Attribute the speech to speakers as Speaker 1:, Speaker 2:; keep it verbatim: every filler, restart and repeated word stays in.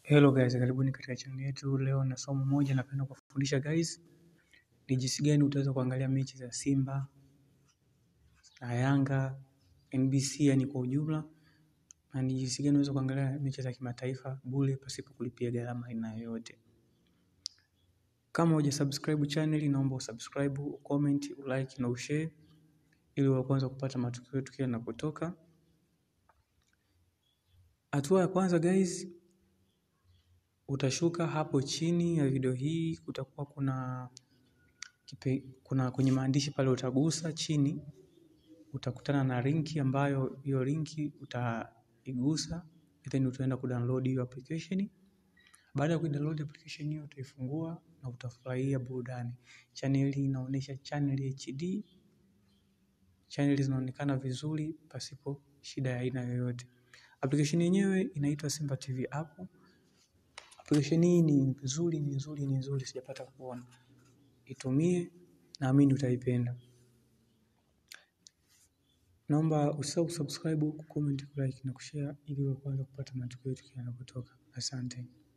Speaker 1: Hello guys, karibuni katika channel yetu. Leo na somo moja napenda kufundisha guys, ni jinsi gani utaweza kuangalia mechi za Simba na Yanga, N B C yani kwa ujumla, na ni jinsi gani unaweza kuangalia mechi za kimataifa bure pasipo kulipia gharama aina yoyote. Kama hujasubscribe channel, naomba usubscribe, ucomment, ulike na ushare ili uwe kwanza kupata matukio yetu kila yanapotoka. Hatua ya kwanza guys, utashuka hapo chini ya video hii, kutakuwa kuna Kipe, kuna kwenye maandishi pale utagusa chini, utakutana na linki ambayo hiyo linki utaigusa, then utaenda kudownload hiyo application. Baada ya kudownload application hiyo utaifungua na utafurahia burudani. Channel hii inaonyesha channel H D. Channel zinaonekana vizuri pasipo shida ya aina yoyote. Application yenyewe inaitwa Simba T V app. Application hii ni nzuri, ni nzuri, ni nzuri, sijapata kuona. Itumie, naamini utaipenda. Naomba usisahau subscribe, comment, like na kushare ili uwe kwanza kupata matukio yetu yanapotoka. Asante.